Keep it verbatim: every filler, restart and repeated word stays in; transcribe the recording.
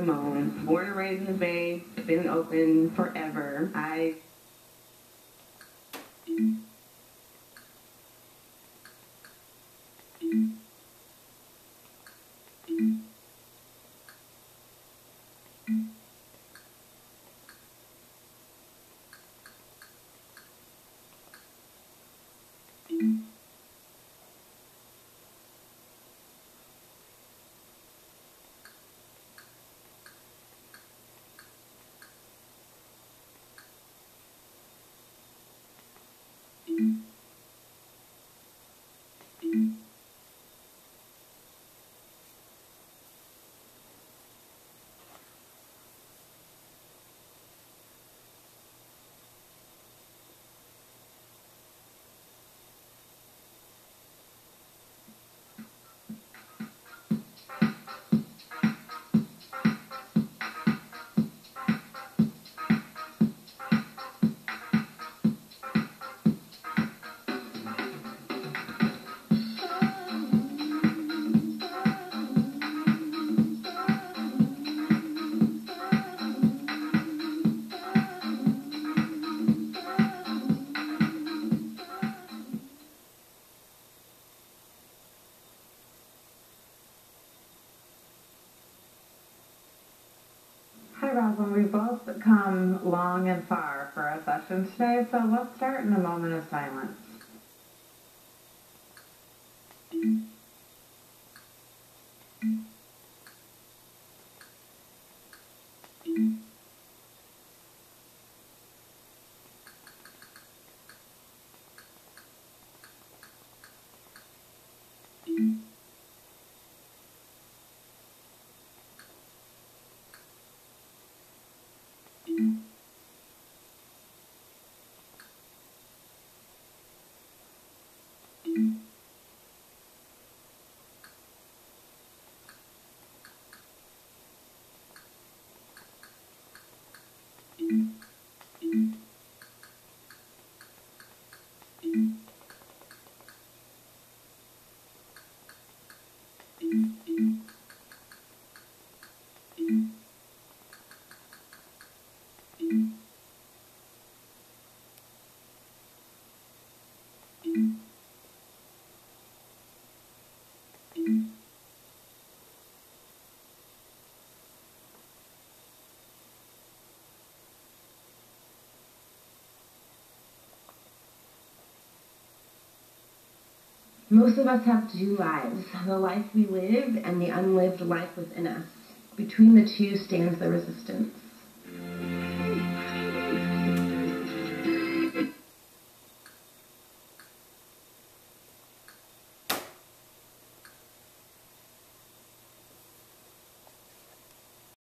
Simone. Born and raised in the Bay, been in Oakland forever. I Hi, Rosalind. We've both come long and far for our session today, so let's start in a moment of silence. Most of us have two lives, the life we live and the unlived life within us. Between the two stands the resistance.